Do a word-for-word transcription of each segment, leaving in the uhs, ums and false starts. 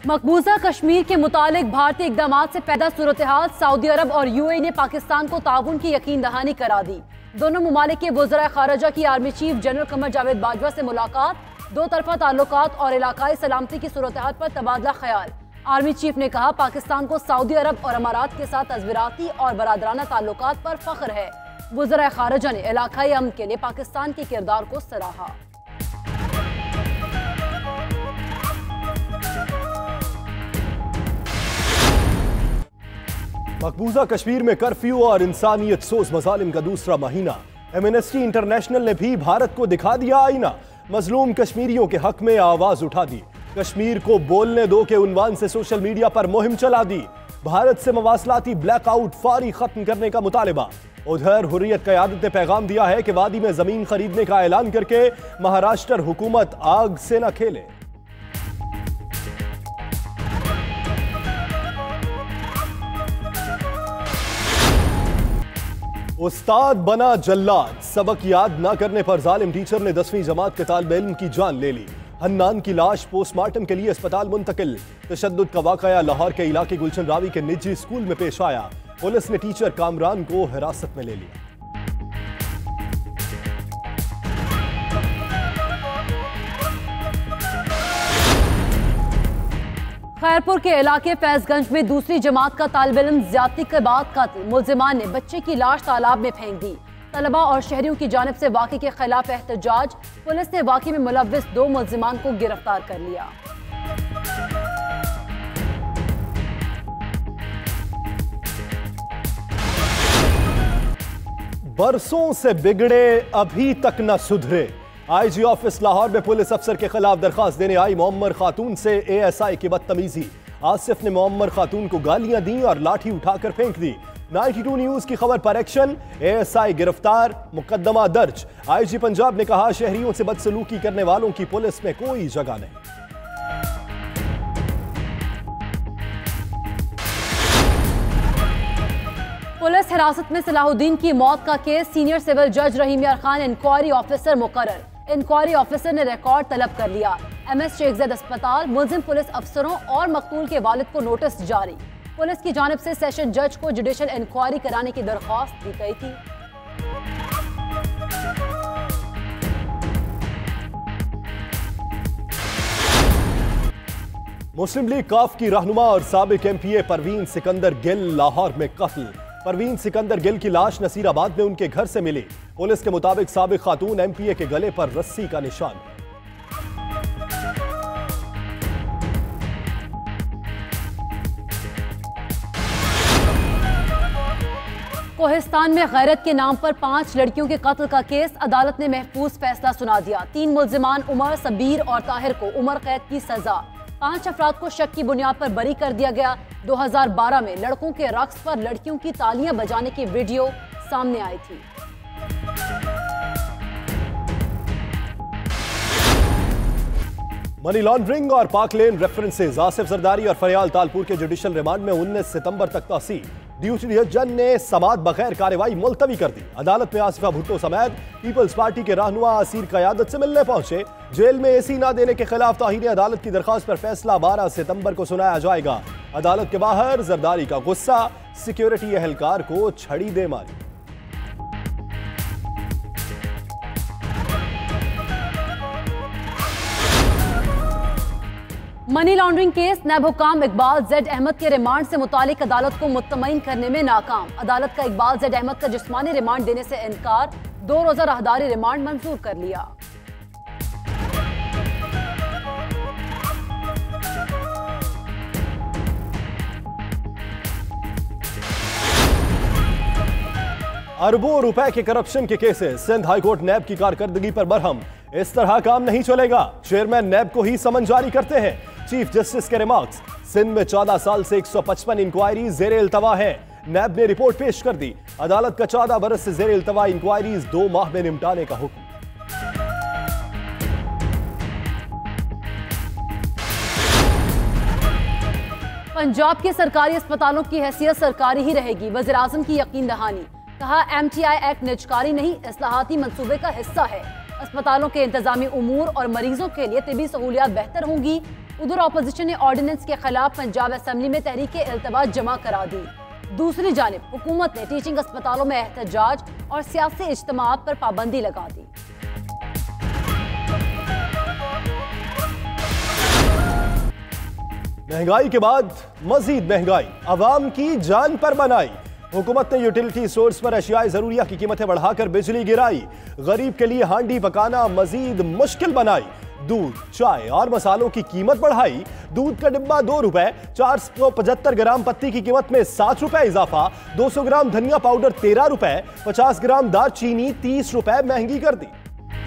मकबूजा कश्मीर के मुतालिक भारतीय इकदाम से पैदा सूरत हाल, सऊदी अरब और यूएई ने पाकिस्तान को ताउन की यकीन दहानी करा दी। दोनों ममालिक के वज़राए खारजा की army chief general Qamar Javed Bajwa से मुलाकात, दो तरफा ताल्लुकात और इलाकाई सलामती की सूरत हाल पर तबादला ख्याल। आर्मी चीफ ने कहा, पाकिस्तान को सऊदी अरब और अमारात के साथ तज़वीराती और बरादराना ताल्लुकात पर फख्र है। वज़राए खारजा ने इलाकाई अमन के लिए पाकिस्तान के किरदार को सराहा। मकबूजा कश्मीर में कर्फ्यू और इंसानियत सोज मजालिम का दूसरा महीना। एमनेस्टी इंटरनेशनल ने भी भारत को दिखा दिया आईना। मजलूम कश्मीरियों के हक में आवाज उठा दी। कश्मीर को बोलने दो के उन्वान से सोशल मीडिया पर मुहिम चला दी। भारत से मवासलाती ब्लैकआउट फौरी खत्म करने का मुतालिबा। उधर हुर्रियत क़यादत ने पैगाम दिया है कि वादी में जमीन खरीदने का ऐलान करके महाराष्ट्र हुकूमत आग से न खेले। उस्ताद बना जल्लाद, सबक याद ना करने पर जालिम टीचर ने दसवीं जमात के तालिब इल्म की जान ले ली। हन्नान की लाश पोस्टमार्टम के लिए अस्पताल मुंतकिल। तशद्दुद का वाकया लाहौर के इलाके गुलशन रावी के निजी स्कूल में पेश आया। पुलिस ने टीचर कामरान को हिरासत में ले लिया। खैरपुर के इलाके फैजगंज में दूसरी जमात का तालिब इल्म ज्यादती के बाद कत्ल। मुल्जिमान ने बच्चे की लाश तालाब में फेंक दी। तलबा और शहरियों की जानिब से वाक़े के खिलाफ एहतजाज। पुलिस ने वाक़े में मुलव्विस दो मुल्जिमान को गिरफ्तार कर लिया। बरसों से बिगड़े अभी तक न सुधरे। आईजी ऑफिस लाहौर में पुलिस अफसर के खिलाफ दरखास्त देने आई मुअम्मर खातून से एएसआई की बदतमीजी। आसिफ ने मुअम्मर खातून को गालियां दी और लाठी उठाकर फेंक दी। बानवे न्यूज की खबर पर एक्शन, एएसआई गिरफ्तार, मुकदमा दर्ज। आईजी पंजाब ने कहा, शहरियों से बदसलूकी करने वालों की पुलिस में कोई जगह नहीं। पुलिस हिरासत में सलाहुद्दीन की मौत का केस, सीनियर सिविल जज रहीम यार खान इंक्वायरी ऑफिसर मुकर्रर। इंक्वायरी ऑफिसर ने रिकॉर्ड तलब कर लिया। एमएस शेखज़ैद अस्पताल, मुल्जिम पुलिस अफसरों और मकतूल के वालिद को नोटिस जारी। पुलिस की जानिब से सेशन जज को जुडिशल इंक्वायरी कराने की दरख्वास्त दी गई थी। मुस्लिम लीग काफ की रहनुमा और साबिक एमपीए परवीन सिकंदर गिल लाहौर में कत्ल। परवीन सिकंदर गिल की लाश नसीराबाद में उनके घर से मिली। पुलिस के मुताबिक साबिक खातून एमपीए के गले पर रस्सी का निशान। कोहिस्तान में गैरत के नाम पर पांच लड़कियों के कत्ल का केस, अदालत ने महफूज फैसला सुना दिया। तीन मुल्जिमान उमर, सबीर और ताहिर को उम्र कैद की सजा। पांच अफराद को शक की बुनियाद पर बरी कर दिया गया। दो हज़ार बारह में लड़कों के रक्स पर लड़कियों की तालियां बजाने की वीडियो सामने आई थी। मनी लॉन्ड्रिंग और पाक लेन रेफरेंसेज, आसिफ जरदारी और फरियाल तालपुर के जुडिशल रिमांड में उन्नीस सितंबर तक तौसील। ड्यूटी जज ने समात बगैर कार्रवाई मुलतवी कर दी। अदालत में आसिफा भुट्टो समेत पीपल्स पार्टी के रहनुमा असीर क़यादत से मिलने पहुंचे। जेल में एसी ना देने के खिलाफ तौहीन अदालत की दरखास्त पर फैसला बारह सितंबर को सुनाया जाएगा। अदालत के बाहर जरदारी का गुस्सा, सिक्योरिटी एहलकार को छड़ी दे मारी। मनी लॉन्ड्रिंग केस, नैब हुकाम इकबाल जेड अहमद के रिमांड से मुतालिक अदालत को मुत्तमईन करने में नाकाम। अदालत का इकबाल जेड अहमद का जिस्मानी रिमांड देने से इनकार, दो रोजा राहदारी रिमांड मंजूर कर लिया। अरबों रुपए के करप्शन के केसेस, सिंध हाईकोर्ट नैब की कारकर्दगी पर बरहम। इस तरह काम नहीं चलेगा, चेयरमैन नैब को ही समन जारी करते हैं। चीफ जस्टिस के रिमार्क्स, सिंध में चौदह साल से एक सौ पचपन इंक्वायरी जेर इल्तवा है। नैब ने रिपोर्ट पेश कर दी। अदालत का चौदह बरस से जेर इल्तवा इंक्वायरीज दो माह में निपटाने का हुक्म। पंजाब के सरकारी अस्पतालों की हैसियत सरकारी ही रहेगी, वज़ीर आज़म की यकीन दहानी। कहा, एम टी आई एक्ट निजकारी नहीं, इस्लाहाती मंसूबे का हिस्सा है। अस्पतालों के इंतजामी उमूर और मरीजों के लिए तिबी सहूलियात बेहतर होंगी। उधर ऑपोजिशन ने ऑर्डिनेंस के खिलाफ पंजाब असेंबली में तहरीक इल्तवाज जमा करा दी। दूसरी जानिब हुकूमत ने टीचिंग अस्पतालों में एहतजाज और सियासी इज्तिमाआत पर पाबंदी लगा दी। महंगाई के बाद मजीद महंगाई, अवाम की जान पर बनाई। हुकूमत ने यूटिलिटी सोर्स पर अशियाए जरूरिया की कीमतें बढ़ाकर बिजली गिराई। गरीब के लिए हांडी पकाना मजीद मुश्किल बनाई। दूध, चाय और मसालों की कीमत बढ़ाई। दूध का डिब्बा दो रुपए, चार सौ पचहत्तर ग्राम पत्ती की कीमत में सात रुपए इजाफा। दो सौ ग्राम धनिया पाउडर तेरह रुपए, पचास ग्राम दालचीनी तीस रुपए महंगी कर दी।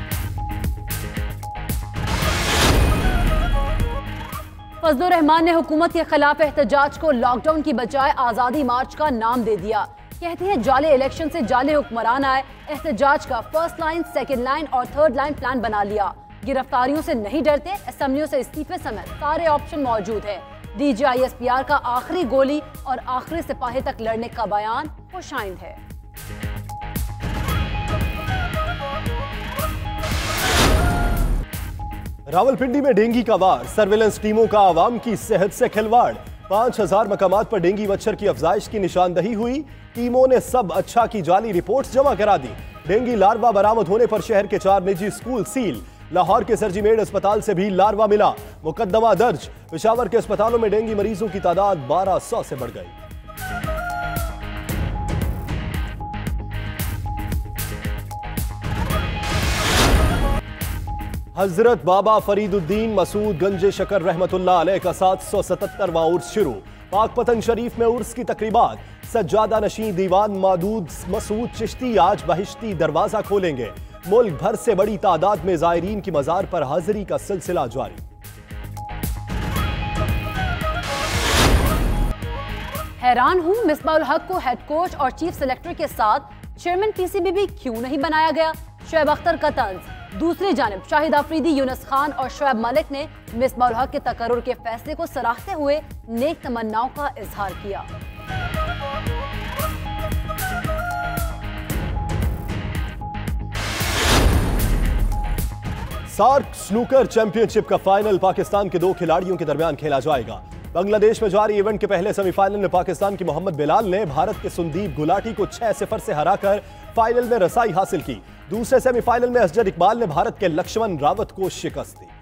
फजलुर रहमान ने हुकूमत के खिलाफ एहतजाज को लॉकडाउन की बजाय आज़ादी मार्च का नाम दे दिया। कहते हैं जाले इलेक्शन से जाले हुक्मरान आए। एहतजाज का फर्स्ट लाइन, सेकेंड लाइन और थर्ड लाइन प्लान बना लिया। गिरफ्तारियों से नहीं डरते, असेंबलियों से इस्तीफे समेत सारे ऑप्शन मौजूद है। D G I S P R का आखिरी गोली और आखिरी सिपाही तक लड़ने का बयान खुशाइंद है। रावलपिंडी में डेंगू का वार, सर्विलेंस टीमों का आवाम की सेहत से खिलवाड़। पांच हजार मकामात पर डेंगू मच्छर की अफजाइश की निशानदही हुई। टीमों ने सब अच्छा की जाली रिपोर्ट्स जमा करा दी। डेंगू लार्वा बरामद होने पर शहर के चार निजी स्कूल सील। लाहौर के सर्जीमेड अस्पताल से भी लार्वा मिला, मुकदमा दर्ज। पेशावर के अस्पतालों में डेंगू मरीजों की तादाद बारह सौ से बढ़ गई। हजरत बाबा फरीदुद्दीन मसूद गंज शकर रहमतुल्लाह अलैह का सात सौ सतहत्तरवां उर्स शुरू। पाकपतन शरीफ में उर्स की तकरीबात। सज्जादा नशीं दीवान मादूद मसूद चिश्ती आज बहिश्ती दरवाजा खोलेंगे। मुल्क भर से बड़ी तादाद में जायरीन की मजार पर हाजिरी का सिलसिला जारी। हैरान हूं, मिसबाहुल हक को हेड कोच और चीफ सेलेक्टर के साथ चेयरमैन पी सी बी भी क्यों नहीं बनाया गया? शोएब अख्तर का तंज। दूसरी जानिब शाहिद आफरीदी, यूनुस खान और शोएब मलिक ने मिसबाहुल हक के तकर्रुर के फैसले को सराहते हुए नेक तमन्नाओं का इजहार किया। सार्क स्नूकर चैंपियनशिप का फाइनल पाकिस्तान के दो खिलाड़ियों के दरमियान खेला जाएगा। बांग्लादेश में जारी इवेंट के पहले सेमीफाइनल में पाकिस्तान के मोहम्मद बिलाल ने भारत के सुंदीप गुलाटी को छह सिफर से हराकर फाइनल में रसाई हासिल की। दूसरे सेमीफाइनल में असजद इकबाल ने भारत के लक्ष्मण रावत को शिकस्त दी।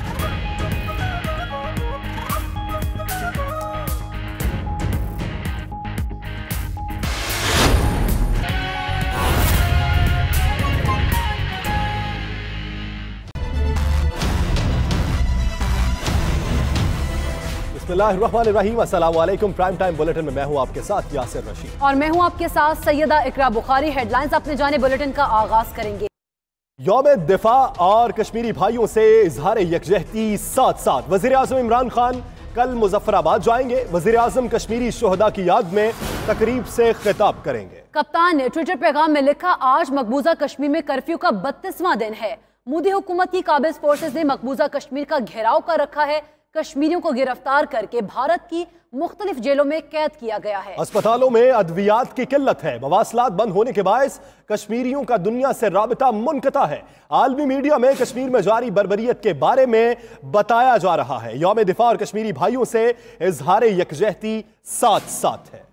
बिस्मिल्लाहिर्रहमानिर्रहीम, अस्सलाम वालेकुम। प्राइम टाइम बुलेटिन में मैं हूं आपके साथ यासिर रशीद और मैं हूं आपके साथ सैयदा इकरा बुखारी। हेडलाइंस अपने जाने बुलेटिन का आगाज करेंगे। यौम दिफा और कश्मीरी भाइयों से इजहार यकजहती साथ साथ वजीर आजम इमरान खान कल मुजफ्फराबाद जाएंगे। वजीर आजम कश्मीरी शोहदा की याद में तकरीब से खिताब करेंगे। कप्तान ने ट्विटर पैगाम में लिखा, आज मकबूजा कश्मीर में कर्फ्यू का बत्तीसवां दिन है। मोदी हुकूमत की काबिज फोर्सेज ने मकबूजा कश्मीर का घेराव कर रखा है। कश्मीरियों को गिरफ्तार करके भारत की मुख्तलिफ जेलों में कैद किया गया है। अस्पतालों में अद्वियात की किल्लत है। मवासलात बंद होने के बायस कश्मीरियों का दुनिया से राबिता मुनक़ता है। आलमी मीडिया में कश्मीर में जारी बर्बरियत के बारे में बताया जा रहा है। यौम दिफा और कश्मीरी भाइयों से इजहार यकजहती साथ साथ है।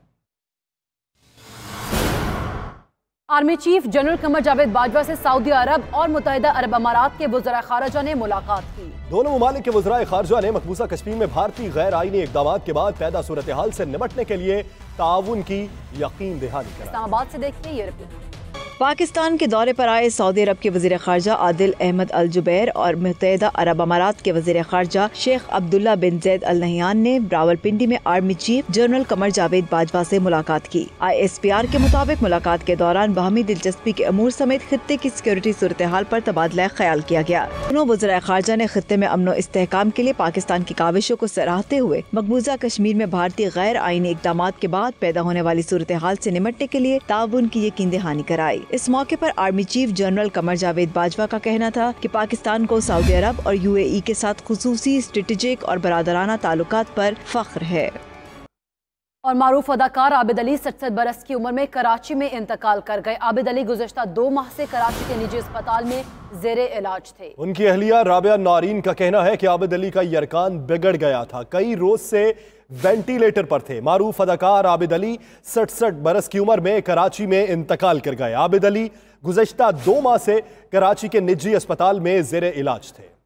Army chief general Qamar Javed Bajwa से सऊदी अरब और मुत्तहिदा अरब अमारात के वज़ीर ख़ारिजा ने मुलाकात की। दोनों ममालिक के वज़ीर ख़ारिजा ने मकबूजा कश्मीर में भारतीय गैर आईनी इक़दाम के बाद पैदा सूरत हाल से निपटने के लिए ताउन की यकीन दहानी कराई। इस्लामाबाद से देखिए ये रिपोर्ट। पाकिस्तान के दौरे पर आए सऊदी अरब के वज़ीर ख़ारिजा आदिल अहमद अल जुबैर और मुत्तहिदा अरब अमारात के वज़ीर ख़ारिजा Sheikh Abdullah bin Zayed Al Nahyan ने रावलपिंडी में army chief general Qamar Javed Bajwa से मुलाकात की। आई एस पी आर के मुताबिक मुलाकात के दौरान बाहमी दिलचस्पी के अमूर समेत खित्ते की सिक्योरिटी सूरत हाल पर तबादला ख्याल किया गया। दोनों वज़ीर ख़ारिजा ने खित्ते में अमन व इस्तेहकाम के लिए पाकिस्तान की काविशों को सराहते हुए मकबूजा कश्मीर में भारतीय गैर आईनी इक़दाम के बाद पैदा होने वाली सूरत हाल से निपटने के लिए ताउन की यकीन दहानी कराई। इस मौके पर army chief general Qamar Javed Bajwa का कहना था कि पाकिस्तान को सऊदी अरब और यू ए ई के साथ खुसूसी स्ट्रेटेजिक और बरादराना ताल्लुकात पर फख्र है। और मारूफ अदाकार आबिद अली सड़सठ बरस की उम्र में कराची में इंतकाल कर गए। आबिद अली गुज़श्ता दो माह से कराची के निजी अस्पताल में जेरे इलाज थे। उनकी अहलिया राबिया नारीन का कहना है कि आबिद अली का यरकान बिगड़ गया था, कई रोज से वेंटिलेटर पर थे। मारूफ अदाकार आबिद अली सड़सठ बरस की उम्र में कराची में इंतकाल कर गए। आबिद अली गुज़श्ता दो माह से कराची के निजी अस्पताल में जेरे इलाज थे।